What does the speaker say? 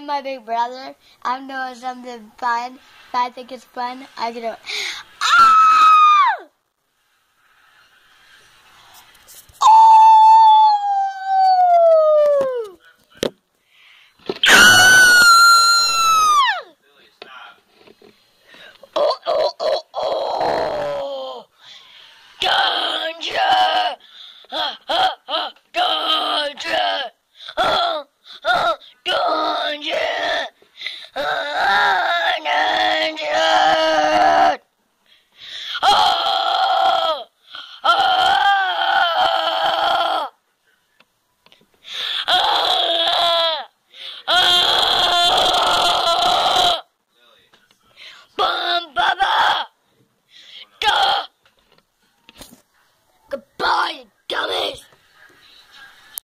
I'm my big brother. I'm doing something fun. If I think it's fun, I can do it. Ah! Goodbye, dummies!